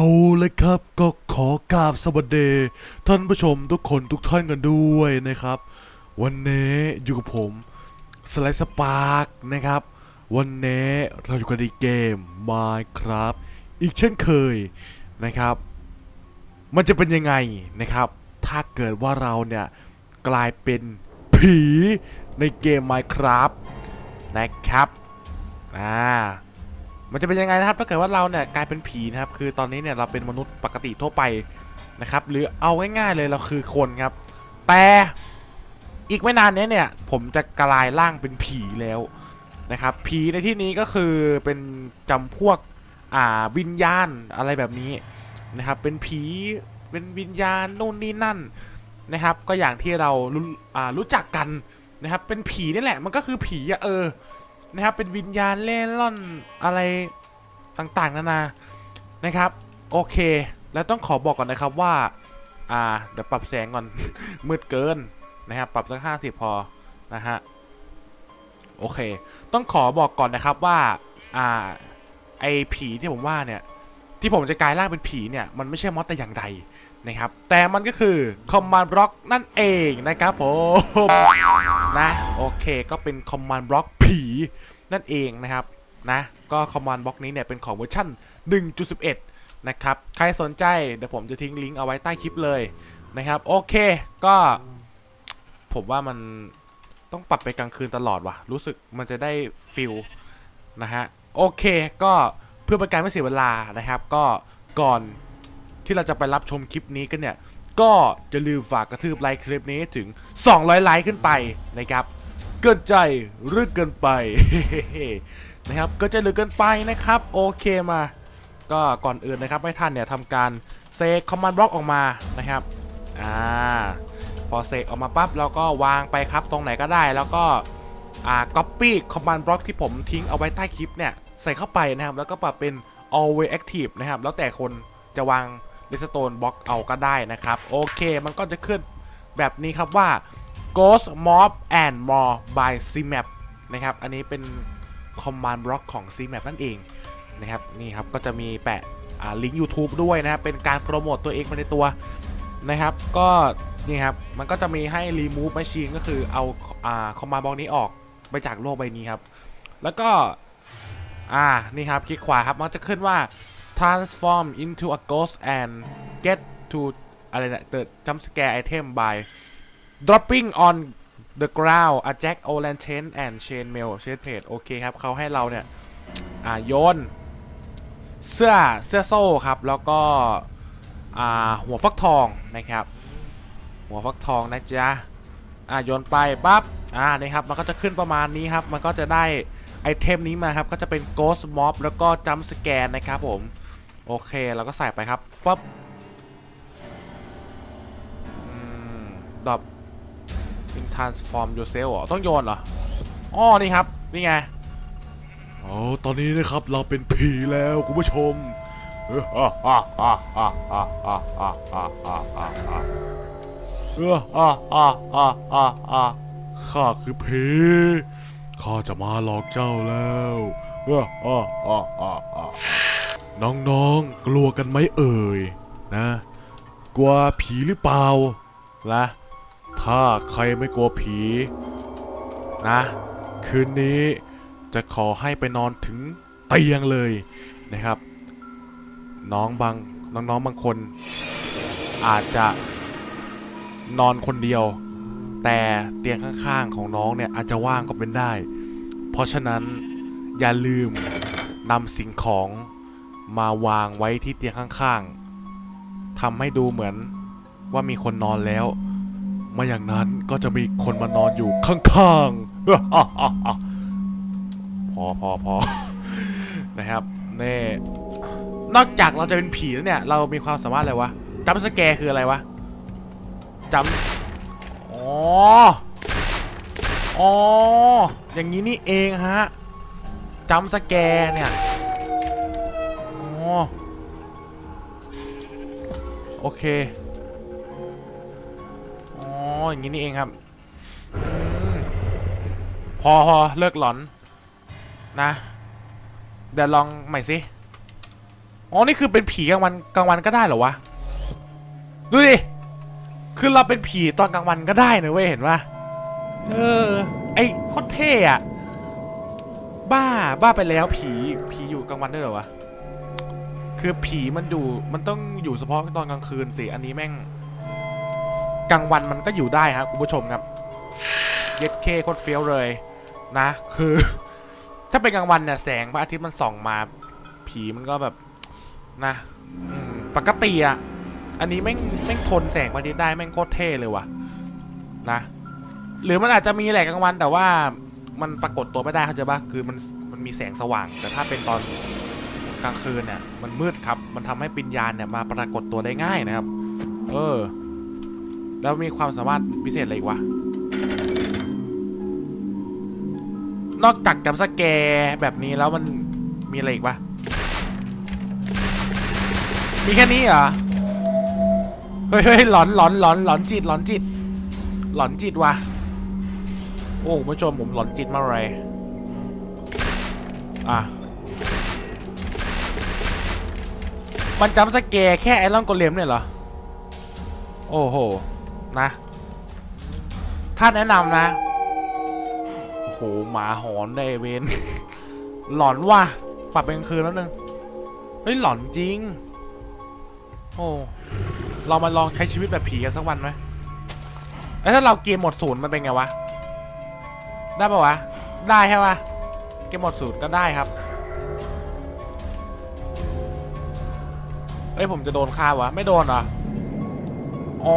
เลยครับก็ขอกราบสวัสดีท่านผู้ชมทุกคนทุกท่านกันด้วยนะครับวันนี้อยู่กับผมสไลด์สปาร์กนะครับวันนี้เราอยู่กันในเกม Minecraft อีกเช่นเคยนะครับมันจะเป็นยังไงนะครับถ้าเกิดว่าเราเนี่ยกลายเป็นผีในเกม Minecraft นะครับมันจะเป็นยังไงนะครับถ้าเกิดว่าเราเนี่ยกลายเป็นผีนะครับคือตอนนี้เนี่ยเราเป็นมนุษย์ปกติทั่วไปนะครับหรือเอาง่ายๆเลยเราคือคนครับแต่อีกไม่นานนี้เนี่ยผมจะกลายร่างเป็นผีแล้วนะครับผีในที่นี้ก็คือเป็นจำพวกวิญญาณอะไรแบบนี้นะครับเป็นผีเป็นวิญญาณนู่นนี่นั่นนะครับก็อย่างที่เรารู้จักกันนะครับเป็นผีนี่แหละมันก็คือผีนะครับเป็นวิญญาณเล่ร่อนอะไรต่างๆนานานะครับโอเคแล้วต้องขอบอกก่อนนะครับว่าเดี๋ยวปรับแสงก่อน มืดเกินนะครับปรับสัก50พอนะฮะโอเคต้องขอบอกก่อนนะครับว่าไอผีที่ผมว่าเนี่ยที่ผมจะกลายร่างเป็นผีเนี่ยมันไม่ใช่มอสแต่อย่างใดนะครับแต่มันก็คือคอมมานด์บล็อกนั่นเองนะครับผมนะโอเคก็เป็นคอมมานด์บล็อกผีนั่นเองนะครับนะก็คอมมานด์บล็อกนี้เนี่ยเป็นของเวอร์ชัน 1.11 นะครับใครสนใจเดี๋ยวผมจะทิ้งลิงก์เอาไว้ใต้คลิปเลยนะครับโอเคก็ผมว่ามันต้องปรับไปกลางคืนตลอดว่ะรู้สึกมันจะได้ฟิลนะฮะโอเคก็เพื่อเป็นการไม่เสียเวลานะครับก็ก่อนที่เราจะไปรับชมคลิปนี้กันเนี่ยก็จะลืมฝากกระทืบไลค์คลิปนี้ถึง200ไลค์ขึ้นไปนะครับเกินใจหรือเกินไป นะครับก็จะหรือเกินไปนะครับโอเคมาก็ก่อนอื่นนะครับให้ท่านเนี่ยทำการเซกคอมมานด์บล็อกออกมานะครับพอเซกออกมาปั๊บเราก็วางไปครับตรงไหนก็ได้แล้วก็copy command block ที่ผมทิ้งเอาไว้ใต้คลิปเนี่ยใส่เข้าไปนะครับแล้วก็ปรับเป็น always active นะครับแล้วแต่คนจะวาง redstone block เอาก็ได้นะครับโอเคมันก็จะขึ้นแบบนี้ครับว่า ghost mob and more by cmap นะครับอันนี้เป็น command block ของ cmap นั่นเองนะครับนี่ครับก็จะมีแปะลิงก์ YouTube ด้วยนะครับเป็นการโปรโมตตัวเองไปในตัวนะครับก็นี่ครับมันก็จะมีให้ remove machine ก็คือเอาcommand block นี้ออกไปจากโลกใบนี้ครับแล้วก็นี่ครับคลิกขวาครับมันจะขึ้นว่า transform into a ghost and get to อะไรนะ the jump scare item by dropping on the ground a jack o' lantern and chainmail plate โอเคครับเขาให้เราเนี่ยโยนเสื้อโซ่ครับแล้วก็หัวฟักทองนะครับหัวฟักทองนะจ๊ะโยนไปปั๊บนี่ครับมันก็จะขึ้นประมาณนี้ครับมันก็จะได้ไอเทมนี้มาครับก็จะเป็น Ghost Mob แล้วก็ Jump Scare นะครับผมโอเคเราก็ใส่ไปครับปั๊บดรอป Transform Yourself ต้องโยนเหรอนี่ครับนี่ไงตอนนี้นะครับเราเป็นผีแล้วคุณผู้ชมข้าคือผีข้าจะมาหลอกเจ้าแล้วน้องๆกลัวกันไหมเอ่ยนะกลัวผีหรือเปล่าล่ะถ้าใครไม่กลัวผีนะคืนนี้จะขอให้ไปนอนถึงเตียงเลยนะครับน้องบางคนอาจจะนอนคนเดียวแต่เตียงข้างๆของน้องเนี่ยอาจจะว่างก็เป็นได้เพราะฉะนั้นอย่าลืมนำสิ่งของมาวางไว้ที่เตียงข้างๆทำให้ดูเหมือนว่ามีคนนอนแล้วไม่อย่างนั้นก็จะมีคนมานอนอยู่ข้างๆพอนะครับนี่นอกจากเราจะเป็นผีแล้วเนี่ยเรามีความสามารถอะไรวะจัมป์สแกร์คืออะไรวะจัมป์อย่างนี้นี่เองฮะจัมป์สแกร์เนี่ยโอเคอย่างนี้นี่เองครับพอเลิกหลอนนะเดี๋ยวลองใหม่สิอ๋อนี่คือเป็นผีกลางวันก็ได้เหรอวะดูดิคือเราเป็นผีตอนกลางวันก็ได้นะเว้ยเห็นปะไอ้โคตรเท่อะบ้าไปแล้วผีอยู่กลางวันได้เหรอวะคือผีมันต้องอยู่เฉพาะตอนกลางคืนสิอันนี้แม่งกลางวันมันก็อยู่ได้ครับคุณผู้ชมครับเย็ดเคโคตรเฟี้ยวเลยนะคือถ้าเป็นกลางวันเนี่ยแสงพระอาทิตย์มันส่องมาผีมันก็แบบนะปกติอ่ะอันนี้แม่งทนแสงพระอาทิตย์ได้แม่งโคตรเท่เลยว่ะนะหรือมันอาจจะมีแหละกลางวันแต่ว่ามันปรากฏตัวไม่ได้เข้าใจปะคือมันมีแสงสว่างแต่ถ้าเป็นตอนกลางคืนเนี่ยมันมืดครับมันทำให้วิญญาณเนี่ยมาปรากฏตัวได้ง่ายนะครับแล้วมีความสามารถพิเศษอะไรอีกวะนอกจากจัมป์สแกร์แบบนี้แล้วมันมีอะไรอีกปะมีแค่นี้เหรอเฮ้ยหลอนจิตหลอนจิตว่ะโอ้ผู้ชมผมหลอนจิตมากเลยมันจัมป์สแกร์แค่ไอรอนโกเลมเนี่ยเหรอโอ้โหนะถ้าแนะนำนะโอ้โหหมาหอนได้เวน หลอนว่ะปรับเป็นกลางคืนแล้วนึงเฮ้ยหลอนจริงโอ้เรามาลองใช้ชีวิตแบบผีกันสักวันไหมแล้วถ้าเราเกมหมดศูนย์มันเป็นไงวะได้ปะวะได้ใช่ปะเกมหมดศูนย์ก็ได้ครับเอ้ยผมจะโดนฆ่าวะไม่โดนเหรออ๋อ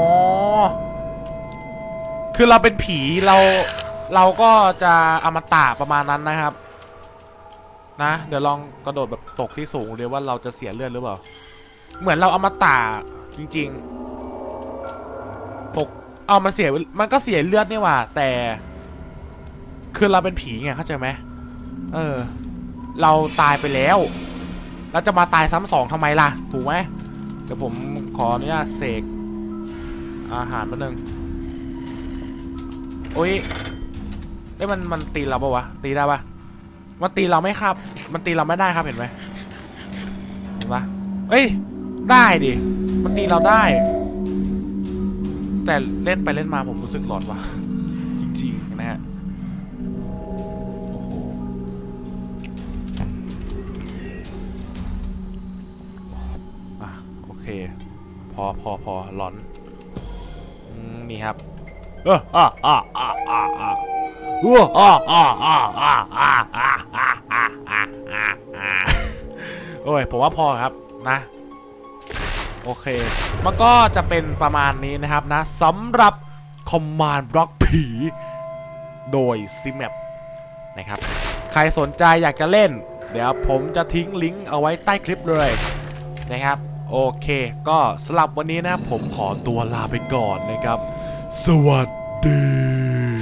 คือเราเป็นผีเราก็จะอมตะประมาณนั้นนะครับนะเดี๋ยวลองกระโดดแบบตกที่สูงเดี๋ยวว่าเราจะเสียเลือดหรือเปล่าเหมือนเราอมตะจริงๆตกมันก็เสียเลือดนี่หว่าแต่คือเราเป็นผีไงเข้าใจไหมเราตายไปแล้วแล้วจะมาตายซ้ำสองทำไมล่ะถูกไหมเดี๋ยวผมขออนุญาตเสกอาหารแป๊บนึงโอ้ยมันตีเราปะวะตีได้ปะมันตีเราไม่ครับมันตีเราไม่ได้ครับเห็นไหมเห็นปะเอ้ยได้ดิมันตีเราได้แต่เล่นไปเล่นมาผมรู้สึกหลอนว่ะจริงๆนะฮะโอ้โหโอเคพอหลอนนี่ครับโอ้ยผมว่าพอครับนะโอเคมันก็จะเป็นประมาณนี้นะครับนะสำหรับคอมมานด์บล็อกผีโดย CMap นะครับใครสนใจอยากจะเล่นเดี๋ยวผมจะทิ้งลิงก์เอาไว้ใต้คลิปเลยนะครับโอเคก็สำหรับวันนี้นะผมขอตัวลาไปก่อนนะครับสวัสดี